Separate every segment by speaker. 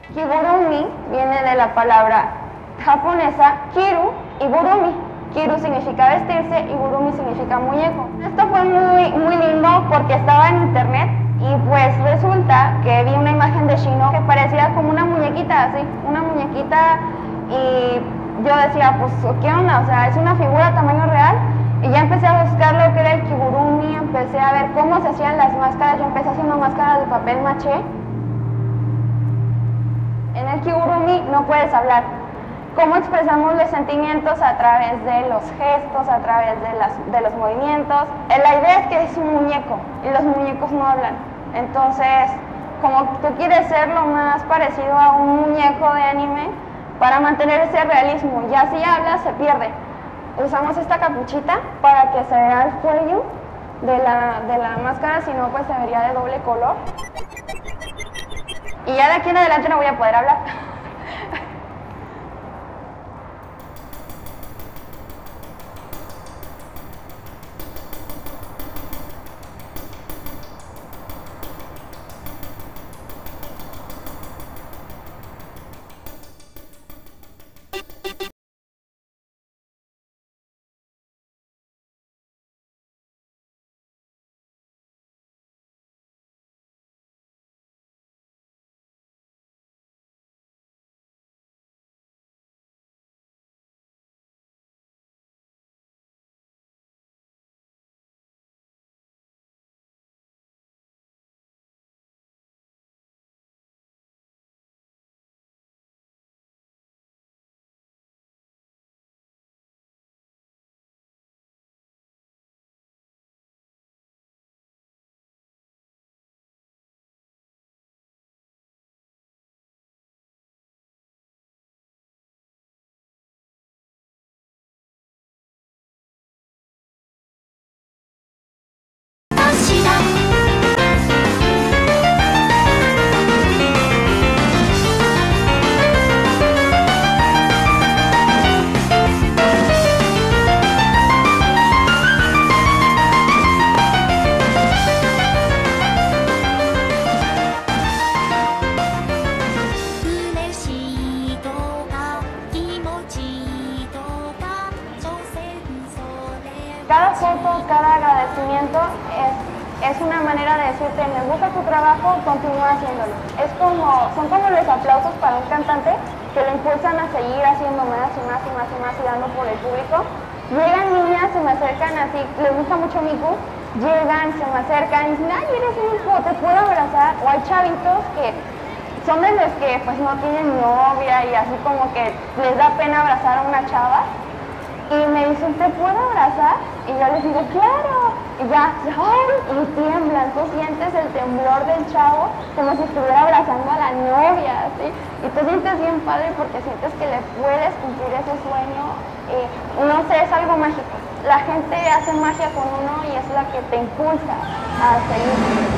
Speaker 1: Kigurumi viene de la palabra japonesa kiru y gurumi. Kiru significa vestirse y gurumi significa muñeco. Esto fue muy lindo porque estaba en internet y pues resulta que vi una imagen de Shino que parecía como una muñequita, así, una muñequita, y yo decía, pues, ¿qué onda? O sea, es una figura a tamaño real. Y ya empecé a buscar lo que era el kigurumi, empecé a ver cómo se hacían las máscaras. Yo empecé haciendo máscaras de papel maché. En el kigurumi no puedes hablar. ¿Cómo expresamos los sentimientos? A través de los gestos, a través de los movimientos. La idea es que es un muñeco y los muñecos no hablan. Entonces, como tú quieres ser lo más parecido a un muñeco de anime para mantener ese realismo, ya si hablas se pierde. Usamos esta capuchita para que se vea el cuello de la máscara, si no pues se vería de doble color. Y ya de aquí en adelante no voy a poder hablar. Cada foto, cada agradecimiento es una manera de decirte, me gusta tu trabajo, continúa haciéndolo. Son como los aplausos para un cantante que le impulsan a seguir haciendo más y más y más y más y dando por el público. Llegan niñas, se me acercan así, les gusta mucho Miku, llegan, se me acercan y dicen, ay, eres Miku, te puedo abrazar. O hay chavitos que son de los que pues no tienen novia y así como que les da pena abrazar a una chava. Y me dicen, ¿te puedo abrazar? Y yo les digo, claro. Y ya, ¡ay! Y tiemblan. Tú sientes el temblor del chavo como si estuviera abrazando a la novia, ¿sí? Y te sientes bien padre porque sientes que le puedes cumplir ese sueño. No sé, es algo mágico. La gente hace magia con uno y es la que te impulsa a seguir.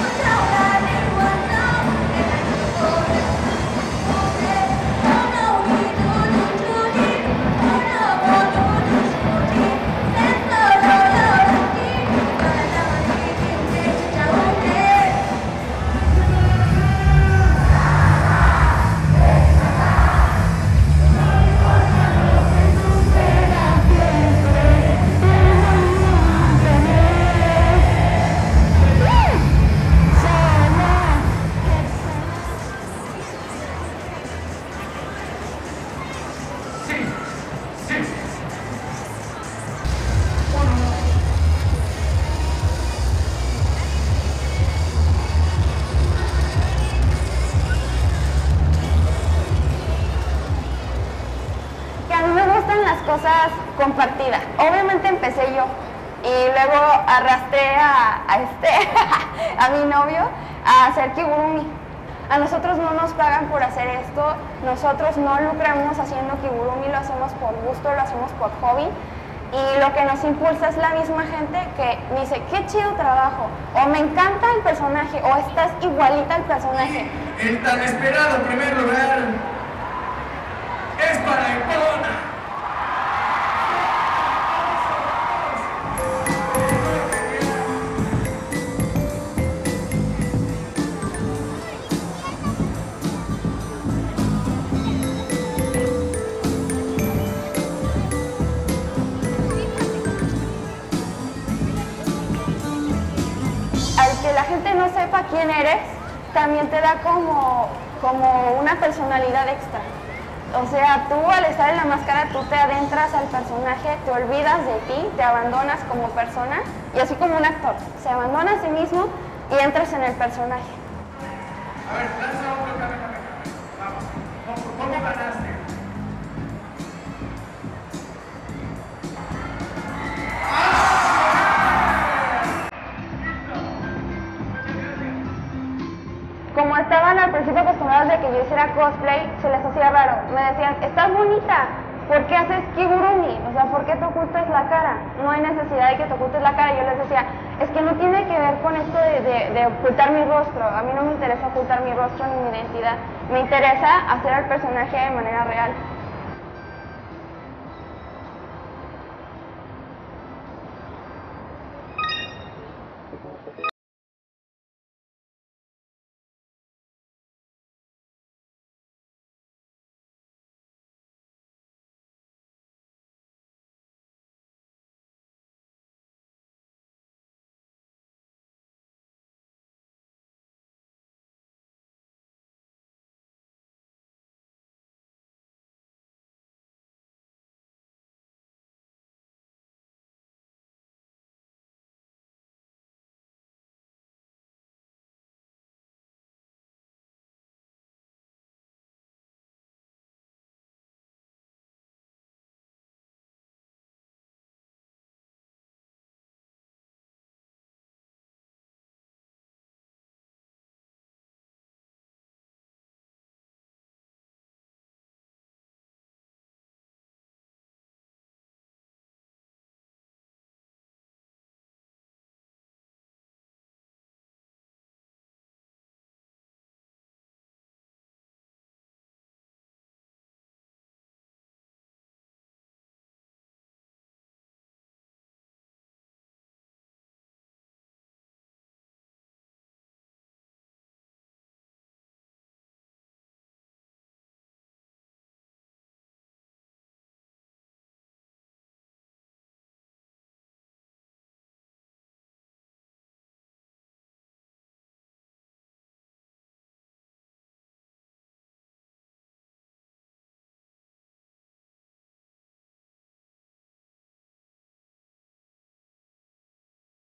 Speaker 1: Cosas compartidas. Obviamente empecé yo y luego arrastré a mi novio a hacer kigurumi. A nosotros no nos pagan por hacer esto, nosotros no lucramos haciendo kigurumi, lo hacemos por gusto, lo hacemos por hobby. Y lo que nos impulsa es la misma gente que dice, qué chido trabajo, o me encanta el personaje, o estás igualita al personaje.
Speaker 2: El tan esperado primer lugar es para Epona.
Speaker 1: gente no sepa quién eres, también te da como una personalidad extra. O sea, tú al estar en la máscara, tú te adentras al personaje, te olvidas de ti, te abandonas como persona, y así como un actor, se abandona a sí mismo y entras en el personaje.
Speaker 2: A ver, lanza otro Kamehameha. Vamos, ¿cómo ganaste?
Speaker 1: Como estaban al principio acostumbrados de que yo hiciera cosplay, se les hacía raro. Me decían, estás bonita, ¿por qué haces kigurumi? O sea, ¿por qué te ocultas la cara? No hay necesidad de que te ocultes la cara. Y yo les decía, es que no tiene que ver con esto de ocultar mi rostro. A mí no me interesa ocultar mi rostro ni mi identidad. Me interesa hacer al personaje de manera real.